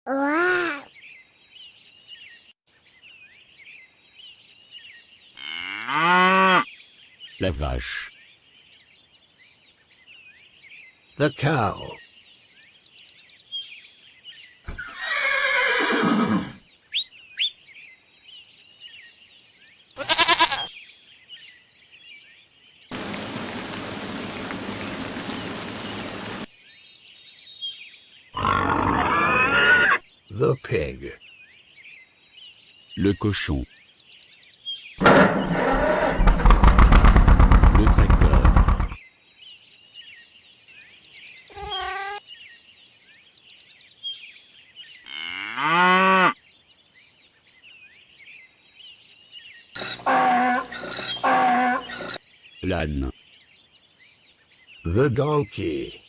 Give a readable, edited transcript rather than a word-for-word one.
Ouah. La vache. The cow. The pig. Le cochon. Le tracteur. L'âne. The donkey.